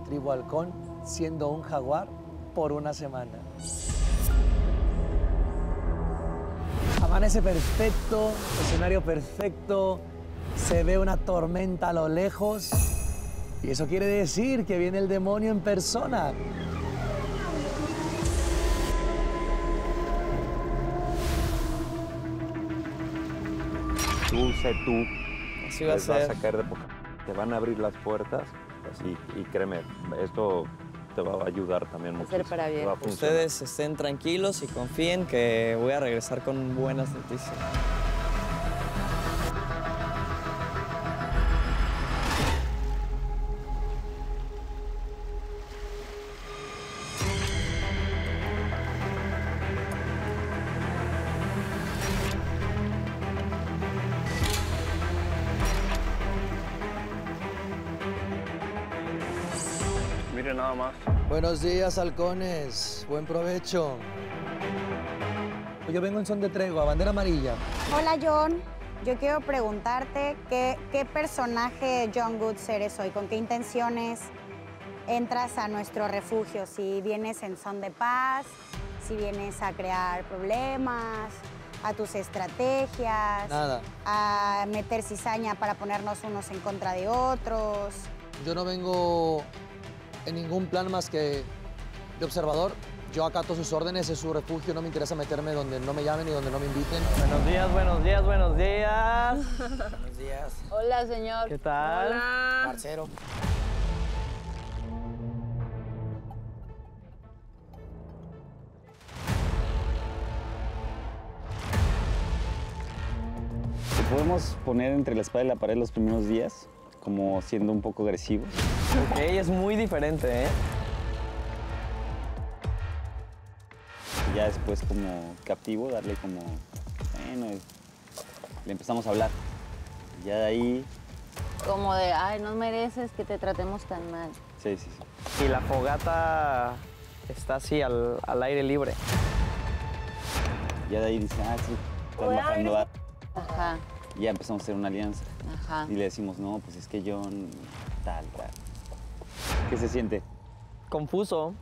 la tribu halcón siendo un jaguar por una semana. Amanece perfecto, escenario perfecto, se ve una tormenta a lo lejos y eso quiere decir que viene el demonio en persona. Tú, sé tú. Así va a Les vas ser. a caer de poca. Te van a abrir las puertas y créeme, esto te va a ayudar también mucho. ser para bien. Ustedes estén tranquilos y confíen que voy a regresar con buenas noticias. Mire nada más. Buenos días, halcones. Buen provecho. Yo vengo en son de tregua, bandera amarilla. Hola, John. Yo quiero preguntarte qué personaje John Goods eres hoy, con qué intenciones entras a nuestro refugio, si vienes en son de paz, si vienes a crear problemas, a tus estrategias, Nada. a meter cizaña para ponernos unos en contra de otros. Yo no vengo en ningún plan más que de observador. Yo acato sus órdenes, es su refugio, no me interesa meterme donde no me llamen y donde no me inviten. Buenos días, buenos días, buenos días. Buenos días. Hola, señor. ¿Qué tal? Hola. Parcero. Te podemos poner entre la espada y la pared los primeros días, como siendo un poco agresivos. Ok, es muy diferente, ¿eh? Y ya después como captivo, darle como, bueno, le empezamos a hablar. Y ya de ahí, Como de, ay, no mereces que te tratemos tan mal. sí, sí, sí. Y la fogata está así al aire libre. Ya de ahí dice, ah, sí, estás bajando a... Ajá, Y ya empezamos a hacer una alianza. ajá. Y le decimos, no, pues es que John, tal. ¿Qué se siente? Confuso.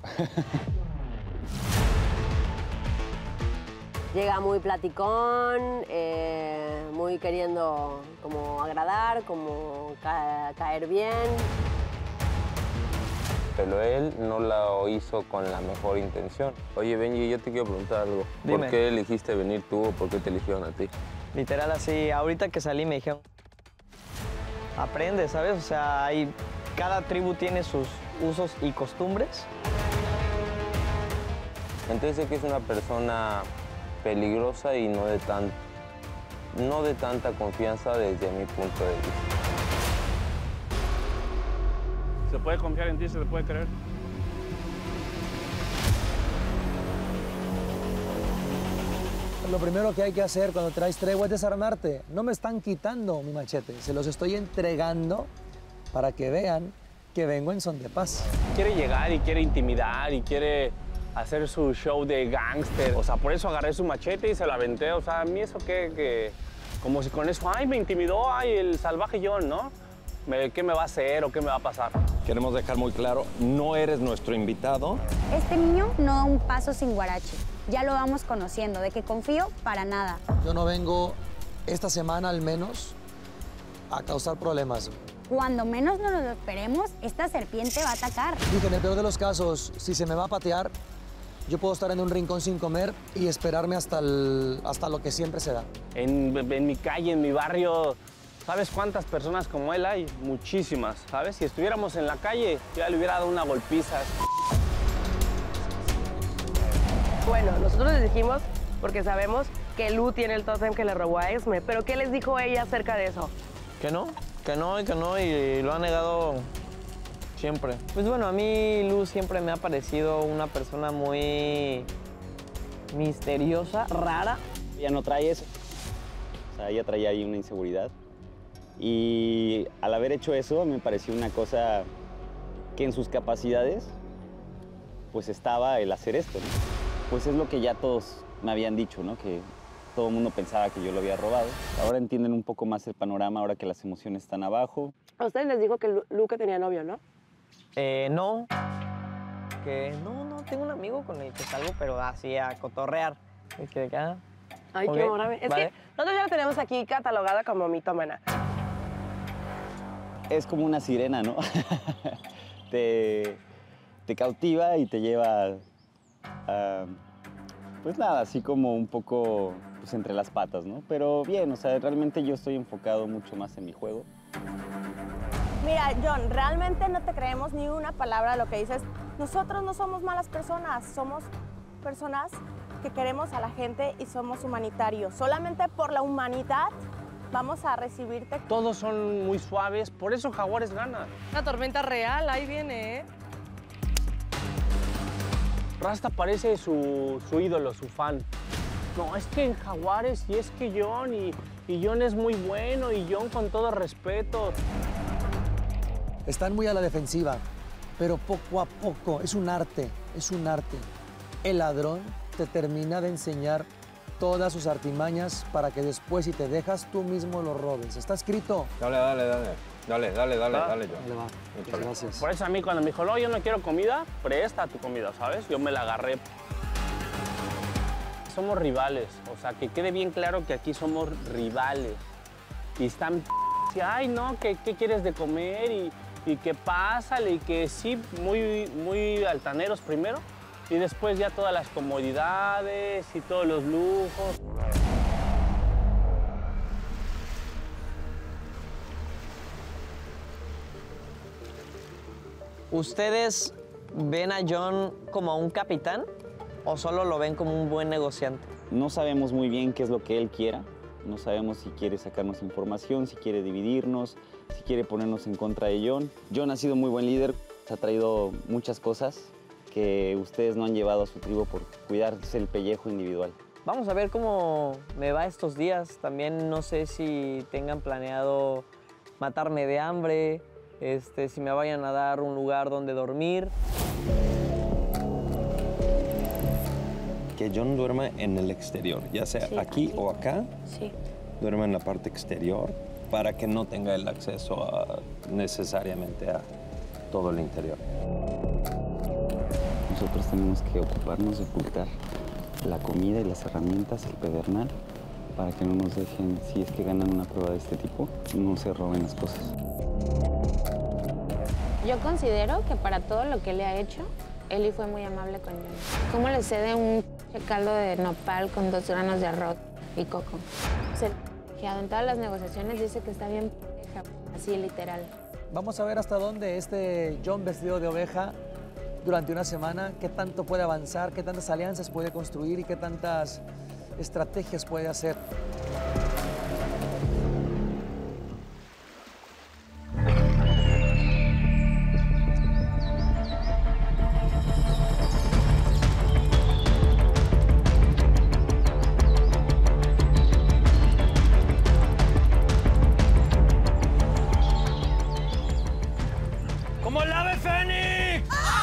Llega muy platicón, muy queriendo como agradar, como caer bien. Pero él no lo hizo con la mejor intención. Oye, Benji, yo te quiero preguntar algo. Dime. ¿Por qué elegiste venir tú o por qué te eligieron a ti? Literal así, ahorita que salí me dijeron, aprende, ¿sabes? O sea, cada tribu tiene sus usos y costumbres. Entonces sé que es una persona peligrosa y no de tanta confianza desde mi punto de vista. Se puede confiar en ti, se te puede creer. Lo primero que hay que hacer cuando traes tregua es desarmarte. No me están quitando mi machete, se los estoy entregando para que vean que vengo en son de paz. Quiere llegar y quiere intimidar y quiere hacer su show de gángster. O sea, por eso agarré su machete y se lo aventé. O sea, a mí eso que como si con eso, ay, me intimidó, ay, el salvaje John, ¿no? ¿Qué me va a hacer o qué me va a pasar? Queremos dejar muy claro, no eres nuestro invitado. Este niño no da un paso sin guarache. Ya lo vamos conociendo, de que confío para nada. Yo no vengo esta semana al menos a causar problemas. Cuando menos nos lo esperemos, esta serpiente va a atacar. Dije, en el peor de los casos, si se me va a patear, yo puedo estar en un rincón sin comer y esperarme hasta lo que siempre se da. En mi calle, en mi barrio, ¿sabes cuántas personas como él hay? Muchísimas, ¿sabes? Si estuviéramos en la calle, ya le hubiera dado una golpiza. Bueno, nosotros les dijimos, porque sabemos que Lu tiene el tótem que le robó a Esme, pero ¿qué les dijo ella acerca de eso? Que no, y lo ha negado siempre. Pues bueno, a mí Luz siempre me ha parecido una persona muy misteriosa, rara. Ella no trae eso. O sea, ella traía ahí una inseguridad. Y al haber hecho eso, me pareció una cosa que en sus capacidades, pues estaba el hacer esto, ¿no? Pues es lo que ya todos me habían dicho, ¿no? Que todo el mundo pensaba que yo lo había robado. Ahora entienden un poco más el panorama, ahora que las emociones están abajo. A ustedes les dijo que Lu que tenía novio, ¿no? No. Que no, tengo un amigo con el que salgo, pero así a cotorrear. Y que acá. Ay, Ok, qué morame. Es vale. que nosotros ya la tenemos aquí catalogada como mitómana. Es como una sirena, ¿no? te cautiva y te lleva a, pues nada, así como un poco pues entre las patas, ¿no? Pero bien, o sea, realmente yo estoy enfocado mucho más en mi juego. Mira, John, realmente no te creemos ni una palabra de lo que dices. Nosotros no somos malas personas, somos personas que queremos a la gente y somos humanitarios. Solamente por la humanidad vamos a recibirte. Todos son muy suaves, por eso Jaguares gana. Una tormenta real, ahí viene, ¿eh? Rasta parece su ídolo, su fan. No, es que en Jaguares y es que John y John es muy bueno y John con todo respeto. Están muy a la defensiva, pero poco a poco, es un arte, es un arte. El ladrón te termina de enseñar todas sus artimañas para que después, si te dejas, tú mismo lo robes. Está escrito. Dale, John. Dale, va. Muchas gracias. Por eso a mí cuando me dijo, no, yo no quiero comida, presta tu comida, ¿sabes? Yo me la agarré. Somos rivales, o sea, que quede bien claro que aquí somos rivales. Y están, ay, no, ¿qué quieres de comer? Y que pásale, y que sí, muy altaneros primero, y después ya todas las comodidades y todos los lujos. ¿Ustedes ven a John como un capitán o solo lo ven como un buen negociante? No sabemos muy bien qué es lo que él quiera. No sabemos si quiere sacarnos información, si quiere dividirnos, si quiere ponernos en contra de John. John ha sido muy buen líder, ha traído muchas cosas que ustedes no han llevado a su tribu por cuidarse el pellejo individual. Vamos a ver cómo me va estos días. También no sé si tengan planeado matarme de hambre, si me vayan a dar un lugar donde dormir. Que John duerma en el exterior, ya sea Sí, aquí o acá, Sí. duerma en la parte exterior para que no tenga el acceso necesariamente a todo el interior. Nosotros tenemos que ocuparnos de ocultar la comida y las herramientas, el pedernal, para que no nos dejen, si es que ganan una prueba de este tipo, no se roben las cosas. Yo considero que para todo lo que le ha hecho, Eli fue muy amable con John. ¿Cómo le cede un caldo de nopal con 2 granos de arroz y coco? En todas las negociaciones dice que está bien pendeja, así literal. Vamos a ver hasta dónde este John vestido de oveja durante una semana, qué tanto puede avanzar, qué tantas alianzas puede construir y qué tantas estrategias puede hacer. ¡Como el ave fénix!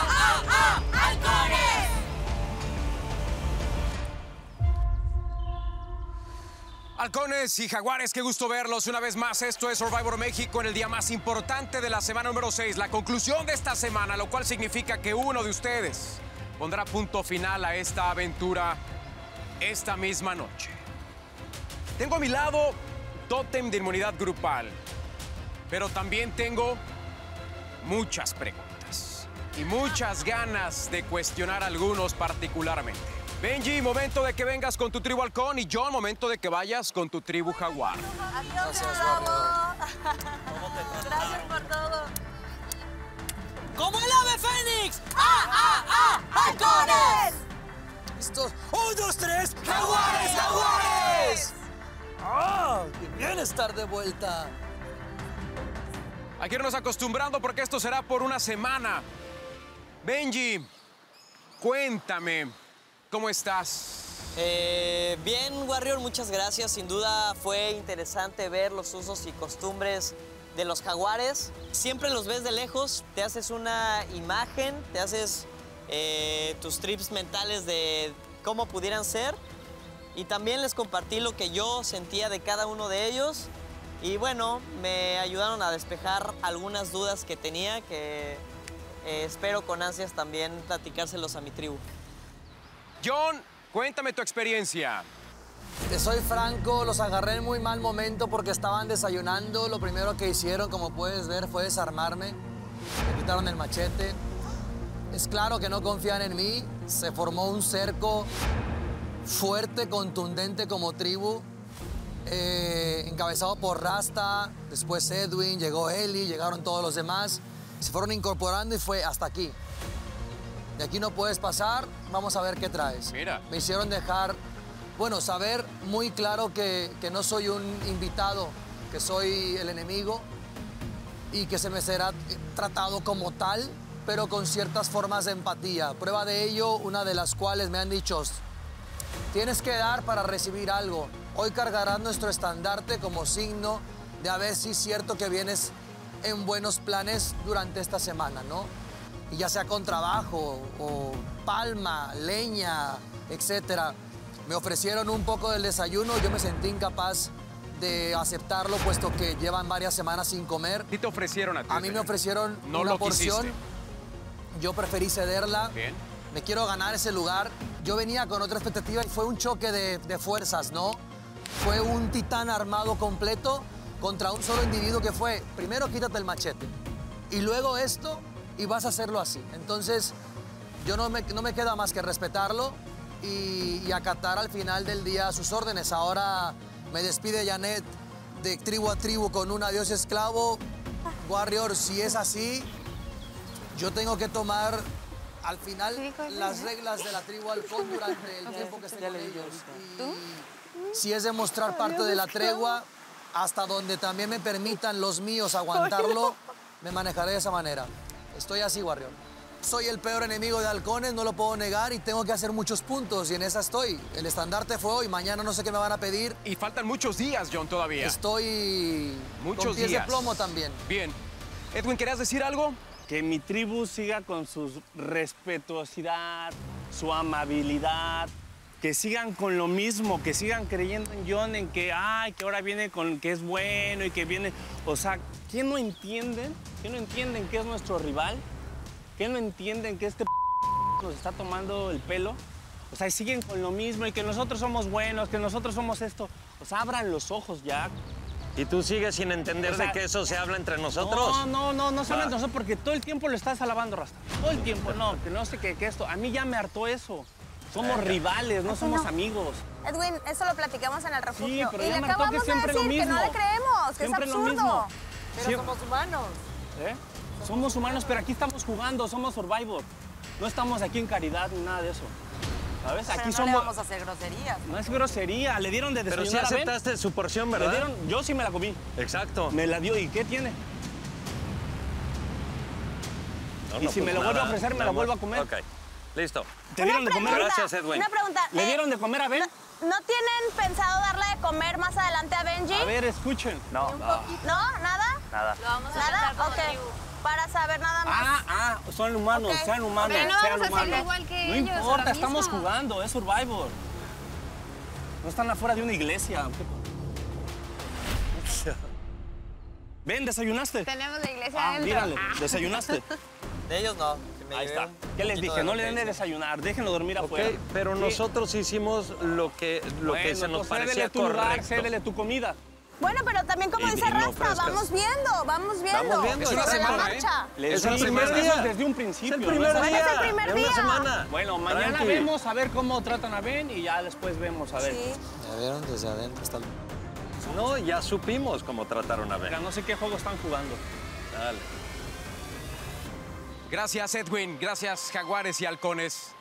Halcones y Jaguares, qué gusto verlos una vez más. Esto es Survivor México en el día más importante de la semana número 6, la conclusión de esta semana, lo cual significa que uno de ustedes pondrá punto final a esta aventura esta misma noche. Tengo a mi lado tótem de inmunidad grupal, pero también tengo muchas preguntas y muchas ganas de cuestionar a algunos particularmente. Benji, momento de que vengas con tu tribu halcón, y John, momento de que vayas con tu tribu jaguar. Gracias, bravo. Gracias por todo. ¡Como el ave fénix! ¡Halcones! ¡Listos! ¡1, 2, 3! ¡Jaguares, jaguares! ¡Ah! ¡Qué bien estar de vuelta! Hay que irnos acostumbrando porque esto será por una semana. Benji, cuéntame, ¿cómo estás? Bien, Warrior, muchas gracias. Sin duda fue interesante ver los usos y costumbres de los jaguares. Siempre los ves de lejos, te haces una imagen, te haces tus trips mentales de cómo pudieran ser. Y también les compartí lo que yo sentía de cada uno de ellos. Y bueno, me ayudaron a despejar algunas dudas que tenía, que espero con ansias también platicárselos a mi tribu. John, cuéntame tu experiencia. Te soy franco, los agarré en muy mal momento porque estaban desayunando. Lo primero que hicieron, como puedes ver, fue desarmarme. Me quitaron el machete. Es claro que no confían en mí. Se formó un cerco fuerte, contundente como tribu, encabezado por Rasta, después Edwin, llegó Eli, llegaron todos los demás. Se fueron incorporando y fue hasta aquí. De aquí no puedes pasar, vamos a ver qué traes. Mira. Me hicieron dejar, bueno, saber muy claro que no soy un invitado, que soy el enemigo y que se me será tratado como tal, pero con ciertas formas de empatía. Prueba de ello, una de las cuales me han dicho, tienes que dar para recibir algo. Hoy cargarás nuestro estandarte como signo de a ver si es cierto que vienes en buenos planes durante esta semana, ¿no? Y ya sea con trabajo o palma, leña, etcétera. Me ofrecieron un poco del desayuno, yo me sentí incapaz de aceptarlo, puesto que llevan varias semanas sin comer. ¿Qué te ofrecieron a ti? A mí me ofrecieron No una lo porción. quisiste. Yo preferí cederla. Bien. Me quiero ganar ese lugar. Yo venía con otra expectativa y fue un choque de fuerzas, ¿no? Fue un titán armado completo contra un solo individuo que fue, primero quítate el machete y luego esto y vas a hacerlo así. Entonces, yo no me queda más que respetarlo y acatar al final del día sus órdenes. Ahora me despide Janet de tribu a tribu con un adiós esclavo. Warrior, si es así, yo tengo que tomar al final las reglas de la tribu Halcón durante el tiempo que esté con ellos. Y si es demostrar parte de la tregua, hasta donde también me permitan los míos aguantarlo, me manejaré de esa manera. Estoy así, Warrior. Soy el peor enemigo de Halcones, no lo puedo negar y tengo que hacer muchos puntos y en esa estoy. El estandarte fue hoy, mañana no sé qué me van a pedir. Y faltan muchos días, John, todavía. Estoy muchos con pies días de plomo también. Bien. Edwin, ¿querías decir algo? Que mi tribu siga con su respetuosidad, su amabilidad, que sigan con lo mismo, que sigan creyendo en John, en que, que ahora viene con que es bueno y que viene... O sea, ¿qué no entienden? ¿Qué no entienden que es nuestro rival? ¿Qué no entienden que este nos está tomando el pelo? O sea, y siguen con lo mismo y que nosotros somos buenos, que nosotros somos esto. O sea, abran los ojos ya. ¿Y tú sigues sin entender de que eso se habla entre nosotros? No se habla entre nosotros porque todo el tiempo lo estás alabando, Rasta. Todo el tiempo, no, que no sé qué esto. A mí ya me hartó eso. Somos rivales, no somos amigos. Edwin, eso lo platicamos en el refugio. Sí, pero y ya le me hartó que acabamos de siempre lo decir que no mismo. le creemos, que Siempre es lo absurdo. mismo. Pero Siempre. somos humanos. Somos humanos, pero aquí estamos jugando, somos Survivor. No estamos aquí en caridad ni nada de eso. ¿Sabes? Pero Aquí no somos... le vamos a hacer groserías. No es grosería, le dieron de Pero desayunar sí a Ben. aceptaste su porción, ¿verdad? Le dieron, yo sí me la comí. Exacto. Me la dio, ¿y qué tiene? No, y si me lo vuelve a nada, ofrecer, me nada la vuelvo a más. comer. Ok, listo. ¿Te dieron de comer? Gracias, Edwin. Una pregunta. ¿Le dieron de comer a Ben? ¿No tienen pensado darle de comer más adelante a Benji? A ver, escuchen. ¿No? ¿Nada? Nada. Lo vamos a ¿Nada? Ok. Para saber nada más. Son humanos, Ok. sean humanos, Pero no sean vamos a hacerlo humanos. igual que no ellos, importa, ahora estamos mismo. jugando, es Survivor. No están afuera de una iglesia. Ven, ¿desayunaste? Tenemos la iglesia adentro. Mírale, ¿desayunaste? De ellos no. que me Ahí llevé está. un ¿Qué les poquito dije? de No lo le que den de hice. desayunar, déjenlo dormir afuera. Ok, pero Sí. nosotros hicimos lo que se nos parecía cédele tu lugar, correcto. cédele tu comida. Bueno, pero también como Y- dice y no Rasta, ofrezcas. vamos viendo. Vamos viendo, Es una Sobre la semana, marcha. Les Es el digo, primer eso día. es desde un principio. Es el primer ¿no? día. Es el primer de día. una semana. Bueno, mañana Tranqui. vemos a ver cómo tratan a Ben y ya después vemos a ver. Sí. Me vieron desde adentro hasta el... No, ya supimos cómo trataron a Ben. Ya no sé qué juego están jugando. Dale. Gracias, Edwin. Gracias, Jaguares y Halcones.